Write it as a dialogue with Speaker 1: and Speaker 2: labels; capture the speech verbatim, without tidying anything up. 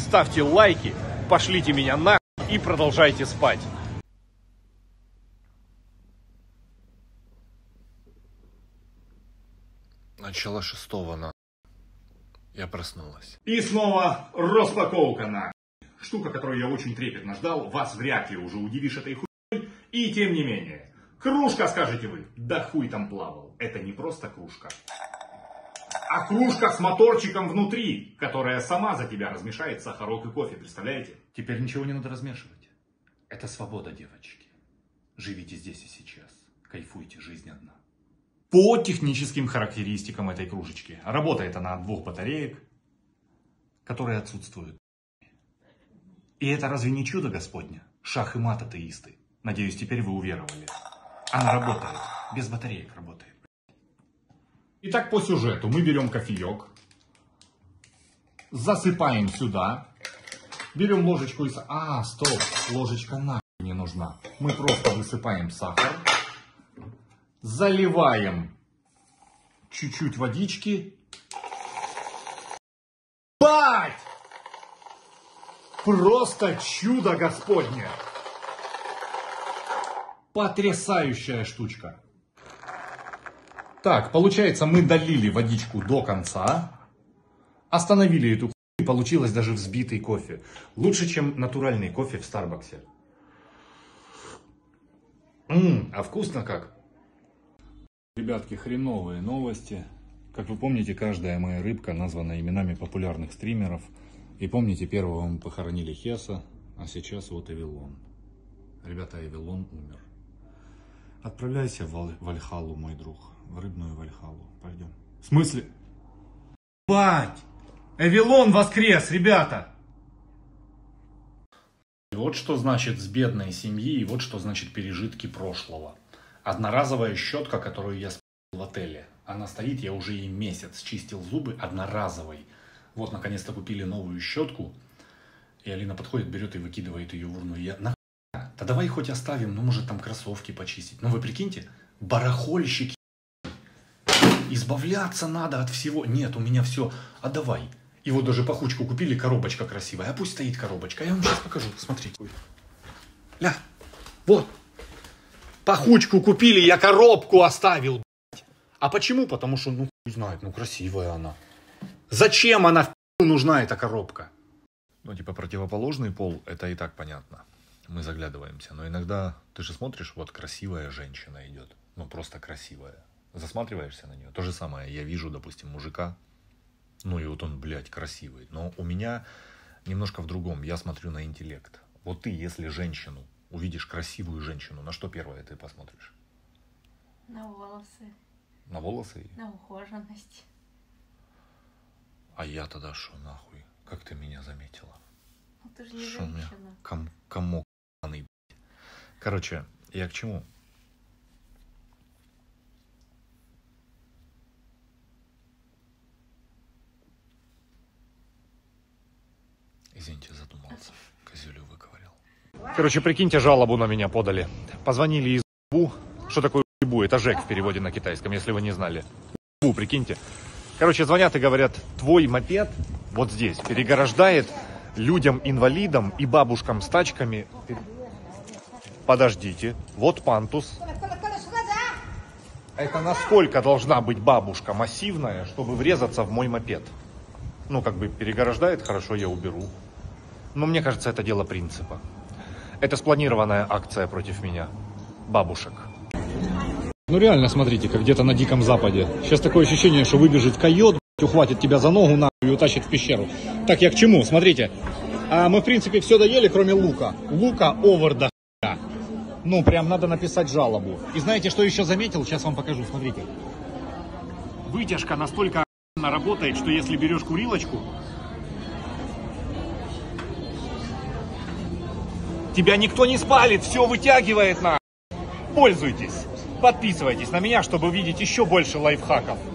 Speaker 1: ставьте лайки, пошлите меня нахуй и продолжайте спать.
Speaker 2: Начало шестого на. Я проснулась.
Speaker 3: И снова распаковка на. Штука, которую я очень трепетно ждал, вас вряд ли уже удивишь этой хуйней. И тем не менее. Кружка, скажете вы. Да хуй там плавал. Это не просто кружка. А кружка с моторчиком внутри, которая сама за тебя размешает сахарок и кофе. Представляете? Теперь ничего не надо размешивать. Это свобода, девочки. Живите здесь и сейчас. Кайфуйте, жизнь одна. По техническим характеристикам этой кружечки. Работает она от двух батареек, которые отсутствуют. И это разве не чудо Господня? Шах и мат, атеисты. Надеюсь, теперь вы уверовали. Она работает. Без батареек работает. Итак, по сюжету мы берем кофеек, засыпаем сюда, берем ложечку и... А, стоп, ложечка нахуй не нужна. Мы просто высыпаем сахар, заливаем чуть-чуть водички. Бать! Просто чудо Господне! Потрясающая штучка. Так, получается, мы долили водичку до конца, остановили эту хуйню, и получилось даже взбитый кофе. Лучше, чем натуральный кофе в Старбаксе. Ммм, а вкусно как? Ребятки, хреновые новости. Как вы помните, каждая моя рыбка названа именами популярных стримеров. И помните, первого мы похоронили Хеса, а сейчас вот Эвилон. Ребята, Эвилон умер. Отправляйся в Вальхалу, мой друг. В рыбную Вальхалу. Пойдем. В смысле? Бать! Эвилон воскрес, ребята! Вот что значит с бедной семьи, и вот что значит пережитки прошлого. Одноразовая щетка, которую я спил в отеле. Она стоит, я уже ей месяц чистил зубы одноразовой. Вот, наконец-то купили новую щетку. И Алина подходит, берет и выкидывает ее в урну. И я, нахуй? Да давай хоть оставим, ну может там кроссовки почистить. Ну вы прикиньте, барахольщик. Избавляться надо от всего. Нет, у меня все. А давай. И вот даже пахучку купили, коробочка красивая. А пусть стоит коробочка. Я вам сейчас покажу. Смотри. Ля. Вот. Пахучку купили, я коробку оставил. Блядь. А почему? Потому что, ну, не знаю, ну красивая она. Зачем она в нужна, эта коробка? Ну, типа противоположный пол, это и так понятно. Мы заглядываемся. Но иногда, ты же смотришь, вот красивая женщина идет. Ну, просто красивая. Засматриваешься на нее. То же самое, я вижу, допустим, мужика, ну и вот он, блядь, красивый. Но у меня немножко в другом. Я смотрю на интеллект. Вот ты, если женщину, увидишь красивую женщину, на что первое ты посмотришь?
Speaker 4: На волосы.
Speaker 2: На волосы?
Speaker 4: На ухоженность.
Speaker 2: А я тогда что, нахуй? Как ты меня заметила?
Speaker 4: Ну ты же не
Speaker 2: Шо
Speaker 4: женщина.
Speaker 2: Ком комок, блядь. Короче, я к чему? Извините, задумался. Козюлю выговорил.
Speaker 1: Короче, прикиньте, жалобу на меня подали. Позвонили из УБУ. Что такое УБУ? Это ЖЭК в переводе на китайском, если вы не знали. УБУ, прикиньте. Короче, звонят и говорят, твой мопед вот здесь переграждает людям-инвалидам и бабушкам с тачками. Подождите, вот пантус. Это насколько должна быть бабушка массивная, чтобы врезаться в мой мопед? Ну, как бы переграждает, хорошо, я уберу. Но мне кажется, это дело принципа. Это спланированная акция против меня. Бабушек. Ну реально, смотрите, как где-то на Диком Западе. Сейчас такое ощущение, что выбежит койот, ухватит тебя за ногу нахуй и утащит в пещеру. Так, я к чему? Смотрите. А мы, в принципе, все доели, кроме лука. Лука овер до хуя. Ну, прям надо написать жалобу. И знаете, что еще заметил? Сейчас вам покажу, смотрите. Вытяжка настолько работает, что если берешь курилочку, тебя никто не спалит, все вытягивает на. Пользуйтесь, подписывайтесь на меня, чтобы увидеть еще больше лайфхаков.